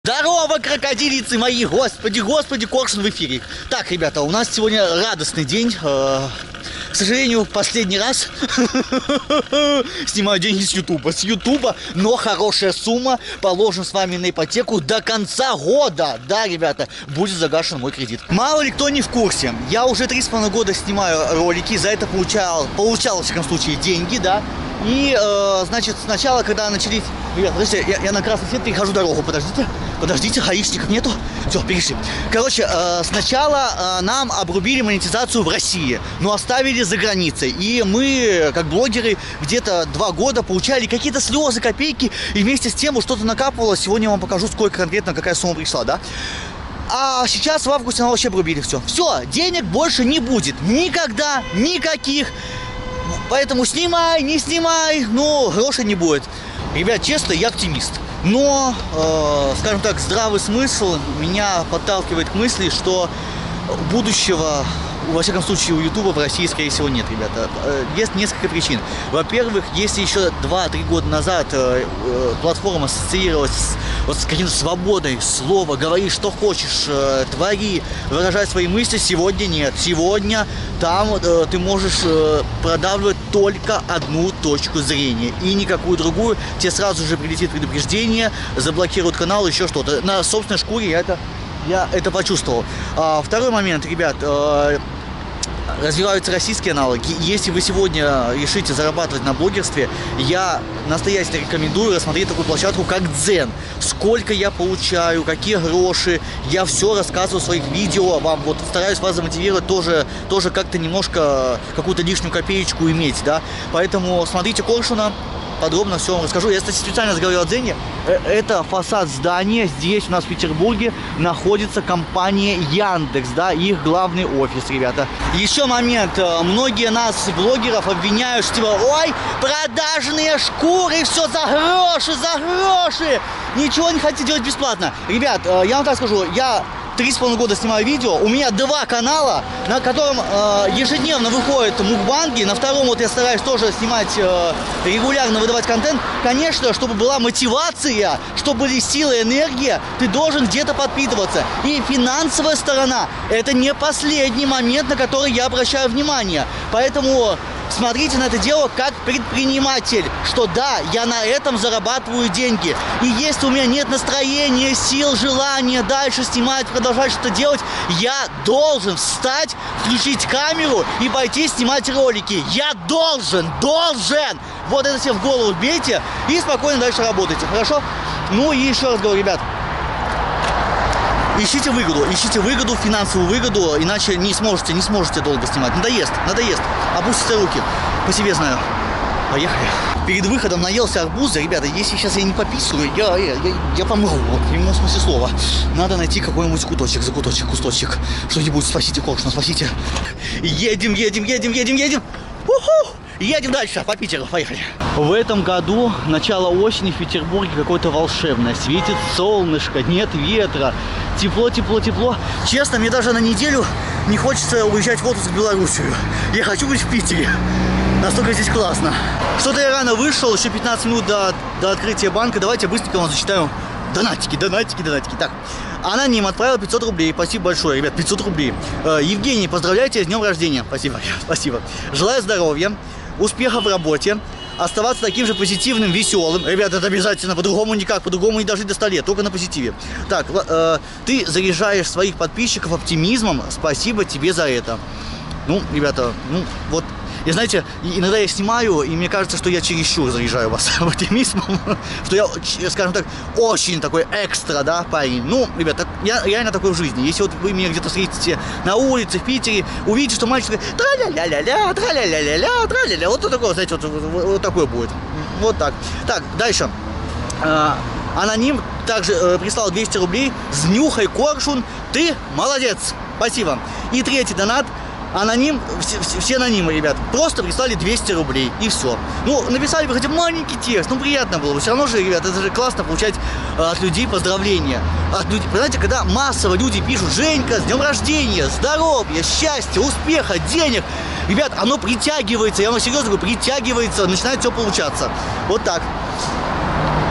Здорово, крокодилицы мои! Господи, господи, Коршун в эфире. Так, ребята, у нас сегодня радостный день. К сожалению, последний раз снимаю деньги с Ютуба, но хорошая сумма. Положим с вами на ипотеку до конца года. Да, ребята, будет загашен мой кредит. Мало ли кто не в курсе, я уже 3,5 года снимаю ролики, за это получал, во всяком случае, деньги, да. И, значит, сначала, когда начались... Ребята, подождите, я на красный свет перехожу дорогу, подождите, гаишников нету. Все, перешли. Короче, сначала нам обрубили монетизацию в России, но оставили за границей. И мы, как блогеры, где-то 2 года получали какие-то слезы, копейки, и вместе с тем что-то накапывалось. Сегодня я вам покажу, сколько конкретно, какая сумма пришла, да? А сейчас в августе нам вообще обрубили все. Все, денег больше не будет. Никогда, никаких. Поэтому снимай, не снимай, но грошей не будет. Ребят, честно, я оптимист. Но, скажем так, здравый смысл меня подталкивает к мысли, что будущего, во всяком случае, у Ютуба в России, скорее всего, нет, ребята. Есть несколько причин. Во-первых, если еще 2-3 года назад платформа ассоциировалась с каким-то свободой слова, говори, что хочешь, твори, выражай свои мысли, сегодня нет. Сегодня там ты можешь продавливать только одну точку зрения и никакую другую. Тебе сразу же прилетит предупреждение, заблокируют канал, еще что-то. На собственной шкуре я это почувствовал. Второй момент, ребят, развиваются российские аналоги. Если вы сегодня решите зарабатывать на блогерстве, я настоятельно рекомендую рассмотреть такую площадку, как Дзен. Сколько я получаю, какие гроши, я все рассказываю в своих видео вам. Вот стараюсь вас замотивировать тоже как-то немножко какую-то лишнюю копеечку иметь, да. Поэтому смотрите Коршуна. Подробно все вам расскажу. Я, кстати, специально заговорил о Дзене. Это фасад здания. Здесь у нас в Петербурге находится компания Яндекс, да, их главный офис, ребята. Еще момент. Многие нас, блогеров, обвиняют, что типа, ой, продажные шкуры, все за гроши. Ничего не хотите делать бесплатно. Ребят, я вам так скажу, я 3,5 года снимаю видео, у меня 2 канала, на котором ежедневно выходят мукбанги, на втором вот я стараюсь тоже снимать, регулярно выдавать контент. Конечно, чтобы была мотивация, чтобы были силы, энергия, ты должен где-то подпитываться. И финансовая сторона – это не последний момент, на который я обращаю внимание. Поэтому смотрите на это дело как предприниматель, что да, я на этом зарабатываю деньги. И если у меня нет настроения, сил, желания дальше снимать, продолжать что-то делать, я должен встать, включить камеру и пойти снимать ролики. Я должен! Вот это себе в голову бейте и спокойно дальше работайте, хорошо? Ну и еще раз говорю, ребят. Ищите выгоду, финансовую выгоду, иначе не сможете долго снимать. Надоест. Опустите руки. По себе знаю. Поехали. Перед выходом наелся арбуза. Ребята, если сейчас я не пописываю, я помру. Вот, в прямом смысле слова. Надо найти какой-нибудь кусточек. Что-нибудь, спасите Коршуна, спасите. Едем. Уху! Едем дальше, по Питеру, поехали. В этом году, начало осени в Петербурге какое-то волшебное. Светит солнышко, нет ветра. Тепло. Честно, мне даже на неделю не хочется уезжать в отпуск в Белоруссию. Я хочу быть в Питере. Настолько здесь классно. Что-то я рано вышел, еще 15 минут до открытия банка. Давайте быстренько вам зачитаю донатики. Так, Аноним отправил 500 рублей. Спасибо большое, ребят, 500 рублей. Евгений, поздравляйте с днем рождения. Спасибо. Желаю здоровья, успехов в работе, оставаться таким же позитивным, веселым. Ребята, это обязательно, по-другому никак, по-другому не дожить до 100 лет, только на позитиве. Так, ты заряжаешь своих подписчиков оптимизмом, спасибо тебе за это. Ну, ребята, вот, и знаете, иногда я снимаю, и мне кажется, что я чересчур заряжаю вас оптимизмом, что я, скажем так, очень такой экстра, да, парень. Ну, ребята, я реально такой в жизни. Если вот вы меня где-то встретите на улице, в Питере, увидите, что мальчик такой тра-ля-ля-ля-ля, вот такое, знаете, вот такое будет. Вот так. Так, дальше. Аноним также прислал 200 рублей. Знюхай, Коршун, ты молодец. Спасибо. И третий донат. Аноним, все анонимы, ребят, просто прислали 200 рублей, и все. Ну, написали бы хотя бы маленький текст, ну, приятно было бы. Все равно же, ребят, это же классно получать от людей поздравления. Понимаете, когда массово люди пишут: Женька, с днем рождения, здоровья, счастья, успеха, денег. Ребят, оно притягивается, я вам серьезно говорю, притягивается, начинает все получаться. Вот так.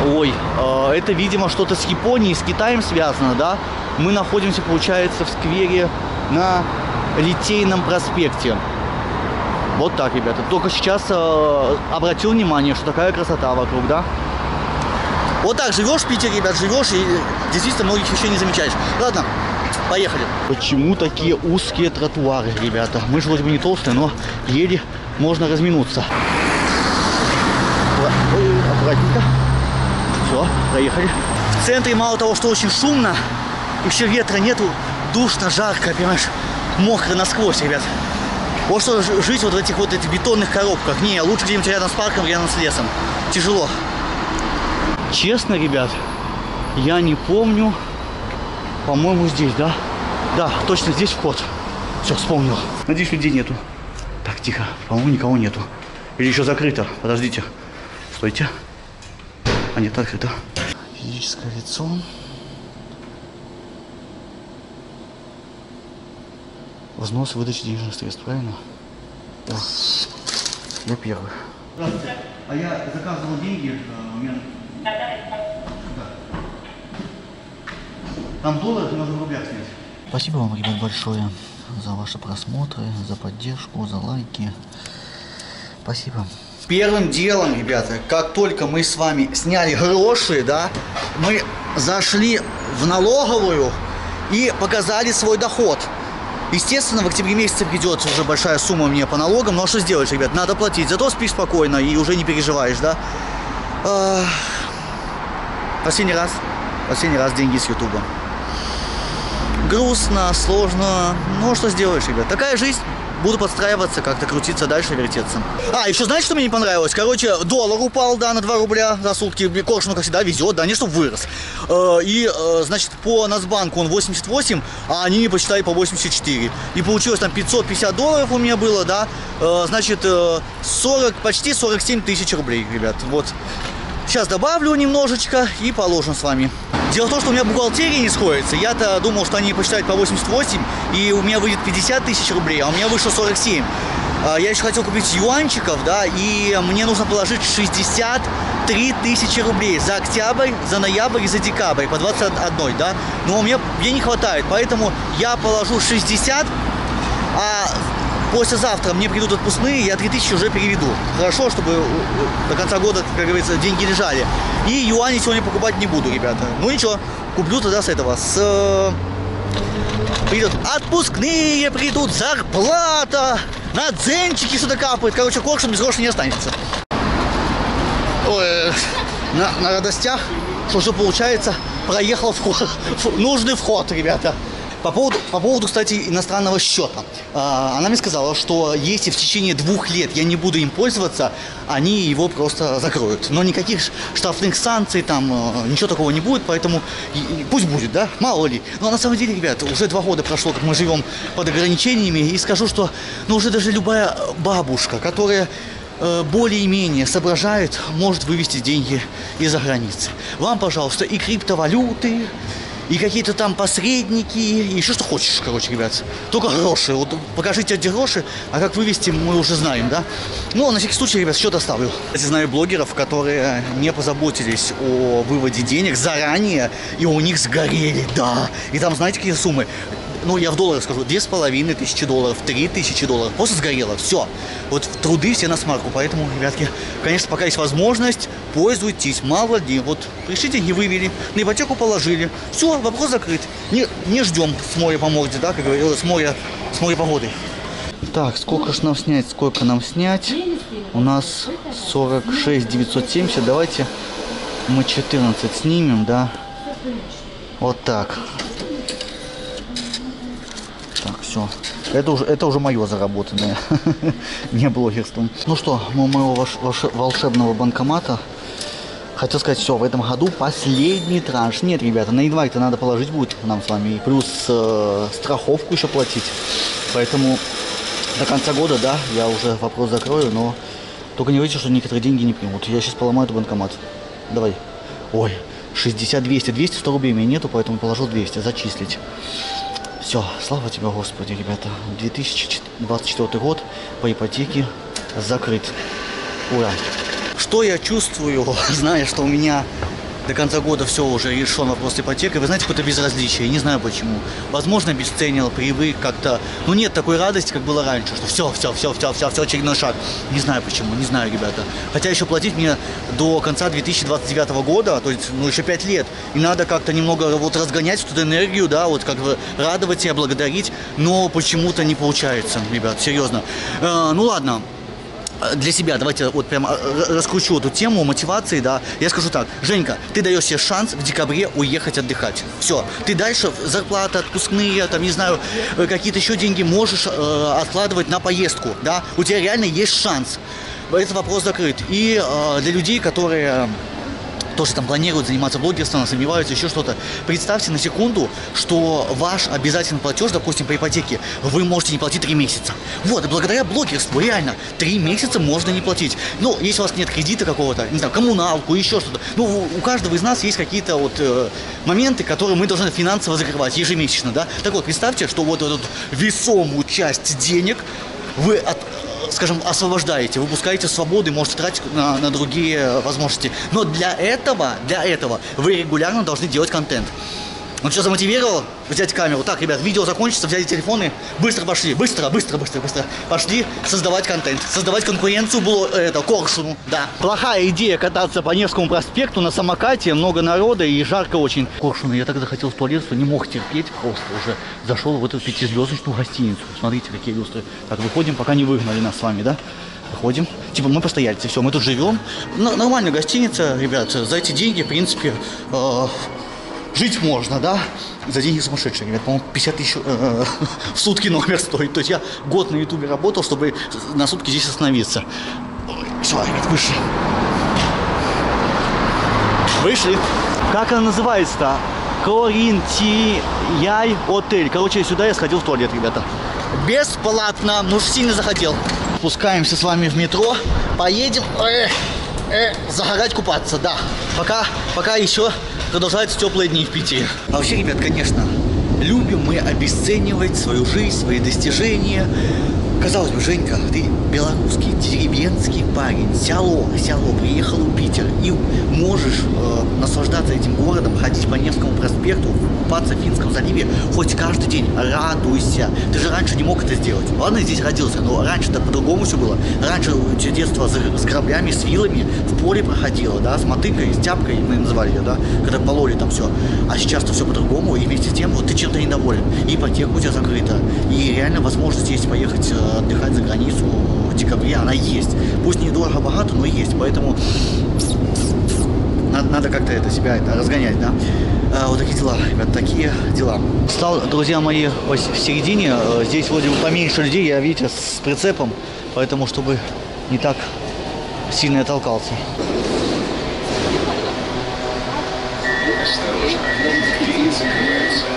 Ой, это, видимо, что-то с Японией, с Китаем связано, да? Мы находимся, получается, в сквере на Литейном проспекте. Вот так, ребята. Только сейчас обратил внимание, что такая красота вокруг, да? Вот так живешь в Питере, ребят, живешь и действительно многих вещей не замечаешь. Ладно, поехали. Почему такие узкие тротуары, ребята? Мы же вроде бы не толстые, но еле можно разминуться. Ой, аккуратненько. Все, проехали. В центре мало того, что очень шумно, еще ветра нету, душно, жарко, понимаешь, мокро насквозь, ребят. Вот что жить вот в этих бетонных коробках. Не, лучше где-нибудь рядом с парком, рядом с лесом. Тяжело. Честно, ребят, я не помню. По-моему, здесь, да? Да, точно здесь вход. Все, вспомнил. Надеюсь, людей нету. Так, тихо. По-моему, никого нету. Или еще закрыто. Подождите. Стойте. А нет, открыто. Физическое лицо. Взнос выдачи денежных средств, правильно? Да. Я первый. Здравствуйте. А я заказывал деньги. Да. Там доллар, нужно в рублях снять. Спасибо вам, ребят, большое за ваши просмотры, за поддержку, за лайки. Спасибо. Первым делом, ребята, как только мы с вами сняли гроши, да, мы зашли в налоговую и показали свой доход. Естественно, в октябре месяце придет уже большая сумма мне по налогам, но что сделаешь, ребят, надо платить. Зато спишь спокойно и уже не переживаешь, да. Последний раз деньги с Ютуба. Грустно, сложно, ну что сделаешь, ребят. Такая жизнь. Буду подстраиваться, как-то крутиться дальше, вертеться. А, еще знаете, что мне не понравилось? Короче, доллар упал, да, на 2 рубля за сутки. Коршун, как всегда, везет, да, не чтобы вырос. И, значит, по Нацбанку он 88, а они не посчитали по 84. И получилось там 550 долларов у меня было, да. Значит, почти 47 тысяч рублей, ребят. Вот. Сейчас добавлю немножечко и положим с вами. Дело в том, что у меня бухгалтерия не сходится. Я-то думал, что они посчитают по 88, и у меня выйдет 50 тысяч рублей, а у меня вышло 47. Я еще хотел купить юанчиков, да, и мне нужно положить 63 тысячи рублей за октябрь, за ноябрь и за декабрь, по 21, да. Но мне не хватает, поэтому я положу 60, а послезавтра мне придут отпускные, я 3000 уже переведу. Хорошо, чтобы до конца года, как говорится, деньги лежали. И юани сегодня покупать не буду, ребята. Ну ничего, куплю тогда с этого. Придут отпускные, придут зарплата, на дзенчики что-то капает. Короче, коршун без грошей не останется. Ой, на радостях, что же получается, проехал нужный вход, ребята. По поводу, кстати, иностранного счета. Она мне сказала, что если в течение 2 лет я не буду им пользоваться, они его просто закроют. Но никаких штрафных санкций, там, ничего такого не будет, поэтому пусть будет, да, мало ли. Но на самом деле, ребят, уже 2 года прошло, как мы живем под ограничениями, и скажу, что, ну, уже даже любая бабушка, которая более-менее соображает, может вывести деньги из-за границы. Вам, пожалуйста, и криптовалюты, и какие-то там посредники, и еще что хочешь, короче, ребят. Только гроши. Вот покажите эти гроши, а как вывести, мы уже знаем, да? Ну, на всякий случай, ребят, счет оставлю. Я знаю блогеров, которые не позаботились о выводе денег заранее, и у них сгорели, да. И там, знаете, какие суммы? Ну, я в долларах скажу, 2500 долларов, 3000 долларов. Просто сгорело, все. Вот труды все на смарку, поэтому, ребятки, конечно, пока есть возможность, пользуйтесь, мало ли. Вот пришли деньги, вывели, на ипотеку положили. Все, вопрос закрыт. Не ждем с моря по морде, да, как говорилось, с моря погоды. Так, сколько ж нам снять, У нас 46 970, давайте мы 14 снимем, да. Вот так. Так, все. Это уже мое заработанное, не блогерством. Ну что, моего волшебного банкомата. Хотел сказать, все, в этом году последний транш. Нет, ребята, на январь-то надо положить будет нам с вами. И плюс страховку еще платить. Поэтому до конца года, да, я уже вопрос закрою. Но только не говорите, что некоторые деньги не примут. Я сейчас поломаю этот банкомат. Давай. Ой, 60, 200. 200, 100 рублей у меня нету, поэтому положу 200. Зачислить. Все, слава тебе, Господи, ребята. 2024 год по ипотеке закрыт. Ура. Что я чувствую, зная, что у меня до конца года все уже решен вопрос с ипотекой. Вы знаете, какое-то безразличие, я не знаю почему. Возможно, обесценил, привык как-то. Ну, нет такой радости, как было раньше, что все, очередной шаг. Не знаю почему, не знаю, ребята. Хотя еще платить мне до конца 2029 года, то есть, ну, еще 5 лет. И надо как-то немного вот разгонять эту энергию, да, вот как бы радовать себя, благодарить. Но почему-то не получается, ребят, серьезно. Ну, ладно. Для себя, давайте вот прям раскручу эту тему мотивации, да. Я скажу так: Женька, ты даешь себе шанс в декабре уехать отдыхать. Все, ты дальше зарплата, отпускные, там, не знаю, какие-то еще деньги можешь откладывать на поездку, да. У тебя реально есть шанс. Этот вопрос закрыт. И для людей, которые тоже там планируют заниматься блогерством, сомневаются, еще что-то. Представьте на секунду, что ваш обязательный платеж, допустим, по ипотеке, вы можете не платить 3 месяца. Вот, и благодаря блогерству реально 3 месяца можно не платить. Ну, если у вас нет кредита какого-то, не знаю, коммуналку, еще что-то. Ну, у каждого из нас есть какие-то вот моменты, которые мы должны финансово закрывать ежемесячно, да. Так вот, представьте, что вот эту весомую часть денег вы скажем, освобождаете, выпускаете свободу и можете тратить на другие возможности. Но для этого вы регулярно должны делать контент. Он что, замотивировал взять камеру? Так, ребят, видео закончится, взяли телефоны, быстро пошли, быстро пошли создавать контент, создавать конкуренцию было Коршуну, да. Плохая идея кататься по Невскому проспекту на самокате, много народа и жарко очень. Коршуну, я так захотел в туалет, что не мог терпеть, просто уже зашел в эту 5-звездочную гостиницу. Смотрите, какие люстры. Так, выходим, пока не выгнали нас с вами, да? Выходим. Типа мы постояльцы, все, мы тут живем. Нормальная гостиница, ребят, за эти деньги, в принципе, жить можно, да? За деньги сумасшедшие, ребят. По-моему, 50 тысяч в сутки номер стоит. То есть я год на ютубе работал, чтобы на сутки здесь остановиться. Все, ребят, вышли. Вышли. Как она называется-то? Коринтияй отель. Короче, сюда я сходил в туалет, ребята. Бесплатно. Ну, сильно захотел. Спускаемся с вами в метро. Поедем. Загорать, купаться, да. Пока еще продолжаются теплые дни в Питере. А вообще, ребят, конечно, любим мы обесценивать свою жизнь, свои достижения. Казалось бы, Женька, ты белорусский, деревенский парень, село, приехал в Питер и можешь наслаждаться этим городом, ходить по Невскому проспекту, купаться в Финском заливе хоть каждый день. Радуйся. Ты же раньше не мог это сделать. Ладно, здесь родился, но раньше-то по-другому все было. Раньше у тебя детство с граблями, с вилами в поле проходило, да, с мотыкой, с тяпкой, мы называли ее, да, когда пололи там все. А сейчас-то все по-другому, и вместе с тем вот ты чем-то недоволен. И ипотека у тебя закрыта, и реально возможность есть поехать отдыхать за границу в декабре, она есть. Пусть не дорого-богато, но есть. Поэтому надо как-то себя разгонять, да. Вот такие дела, ребят, такие дела. Стал, друзья мои, в середине. Здесь вроде бы поменьше людей, я, видите, с прицепом. Поэтому, чтобы не так сильно я толкался. Осторожно, двери закрываются.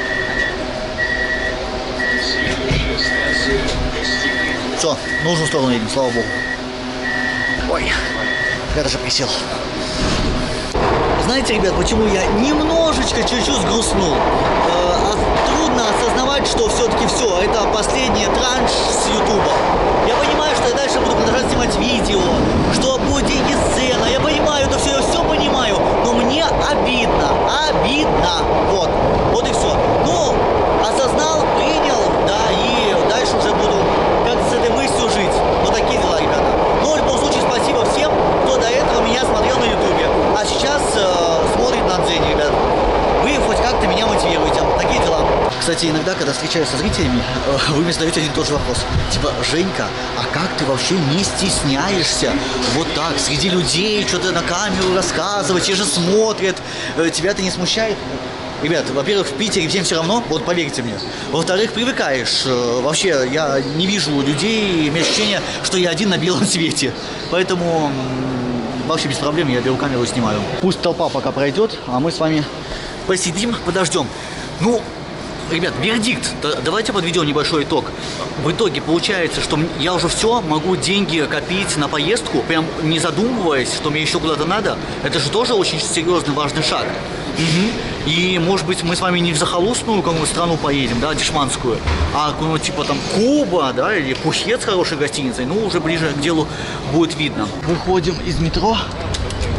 Все, в нужную сторону едем, слава богу. Ой, я даже присел. Знаете, ребят, почему я немножечко, чуть-чуть сгрустнул? Трудно осознавать, что все-таки все, это последний транш с ютуба. Я понимаю, что я дальше буду продолжать снимать видео, что будет деньги сцена. Я понимаю это все, я все понимаю, но мне обидно, вот и все. Ну, осознал, принял, да, и дальше уже буду как с этой мыслью жить. Вот такие дела, ребята. Но в любом случае спасибо всем, кто до этого меня смотрел на ютубе, а сейчас смотрит на Дзене, ребят. Вы хоть как-то меня мотивируете. Такие дела. Кстати, иногда, когда встречаюсь со зрителями, вы мне задаете один и тот же вопрос. Типа, Женька, а как ты вообще не стесняешься вот так среди людей что-то на камеру рассказывать, те же смотрят, тебя это не смущает? Ребят, во-первых, в Питере всем все равно, вот поверьте мне. Во-вторых, привыкаешь. Вообще, я не вижу людей, имею ощущение, что я один на белом свете. Поэтому вообще без проблем я беру камеру и снимаю. Пусть толпа пока пройдет, а мы с вами посидим, подождем. Ну, ребят, вердикт. Давайте подведем небольшой итог. В итоге получается, что я уже все, могу деньги копить на поездку, прям не задумываясь, что мне еще куда-то надо. Это же тоже очень серьезный, важный шаг. Угу. И, может быть, мы с вами не в захолустную какую-нибудь страну поедем, да, дешманскую, а какую-нибудь типа там Куба, да, или Пхукет с хорошей гостиницей. Ну, уже ближе к делу будет видно. Выходим из метро.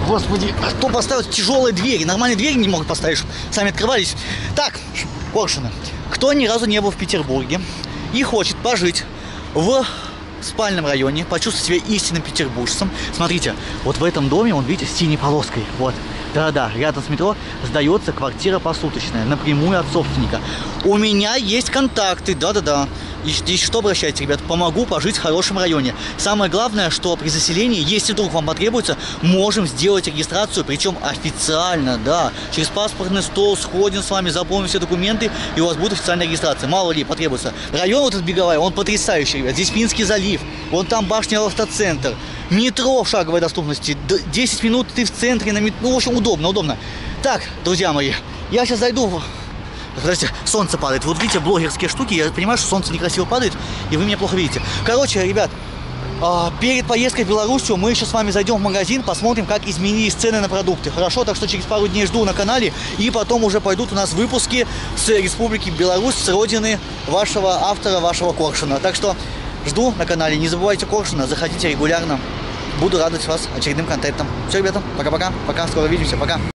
Господи, кто поставил тяжелые двери? Нормальные двери не могут поставить, чтобы сами открывались. Так, коршуны. Кто ни разу не был в Петербурге и хочет пожить в спальном районе, почувствовать себя истинным петербуржцем, смотрите, вот в этом доме, он, видите, с синей полоской, вот. Да-да, рядом с метро сдается квартира посуточная, напрямую от собственника. У меня есть контакты, да-да-да. И что, обращайтесь, ребят, помогу пожить в хорошем районе. Самое главное, что при заселении, если вдруг вам потребуется, можем сделать регистрацию, причем официально, да. Через паспортный стол сходим с вами, заполним все документы, и у вас будет официальная регистрация. Мало ли потребуется. Район вот этот Беговая, он потрясающий, ребят. Здесь Финский залив, вон там башня Автоцентр. Метро в шаговой доступности. 10 минут ты в центре на метро. Ну, в общем, удобно, удобно. Так, друзья мои, я сейчас зайду в... Подождите, солнце падает. Вот видите, блогерские штуки. Я понимаю, что солнце некрасиво падает, и вы меня плохо видите. Короче, ребят, перед поездкой в Белоруссию мы еще с вами зайдем в магазин, посмотрим, как изменились цены на продукты. Хорошо? Так что через пару дней жду на канале. И потом уже пойдут у нас выпуски с Республики Беларусь, с родины вашего автора, вашего коршуна. Так что жду на канале. Не забывайте коршуна, заходите регулярно. Буду радовать вас очередным контентом. Все, ребята, пока-пока. Пока, скоро увидимся. Пока.